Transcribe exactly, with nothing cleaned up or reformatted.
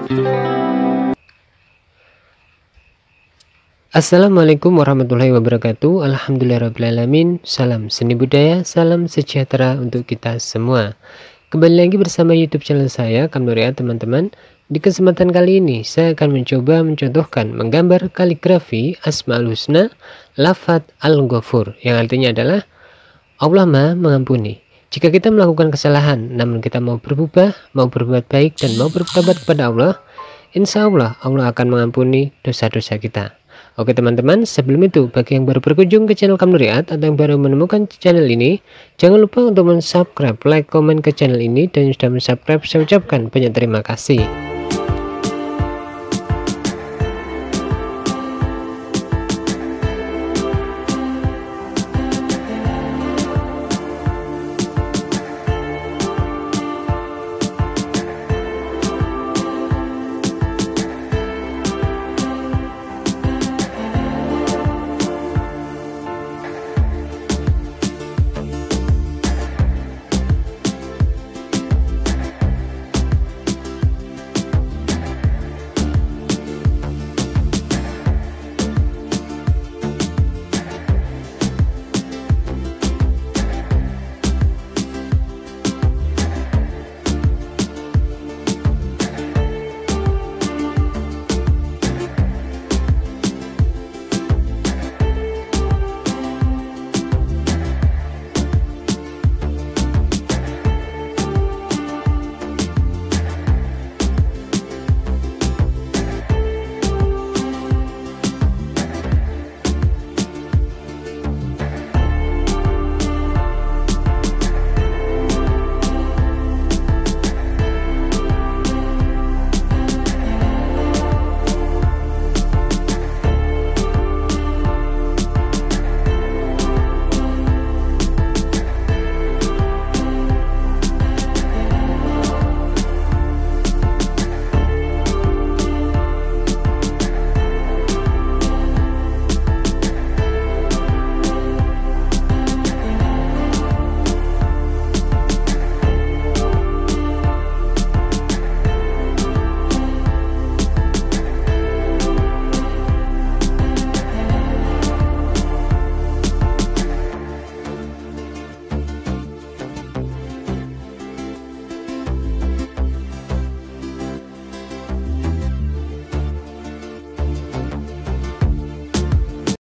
Assalamualaikum warahmatullahi wabarakatuh. Alhamdulillahirrabbilalamin. Salam seni budaya, salam sejahtera untuk kita semua. Kembali lagi bersama YouTube channel saya, Kamnuriat teman-teman. Di kesempatan kali ini saya akan mencoba mencontohkan menggambar kaligrafi Asmaul Husna lafadz Al-Ghafur, yang artinya adalah Allah Maha Mengampuni. Jika kita melakukan kesalahan namun kita mau berubah, mau berbuat baik dan mau bertobat kepada Allah, insya Allah Allah akan mengampuni dosa-dosa kita. Oke teman-teman, sebelum itu bagi yang baru berkunjung ke channel Kamnuriat atau yang baru menemukan channel ini, jangan lupa untuk mensubscribe, like, komen ke channel ini, dan yang sudah mensubscribe saya ucapkan banyak terima kasih.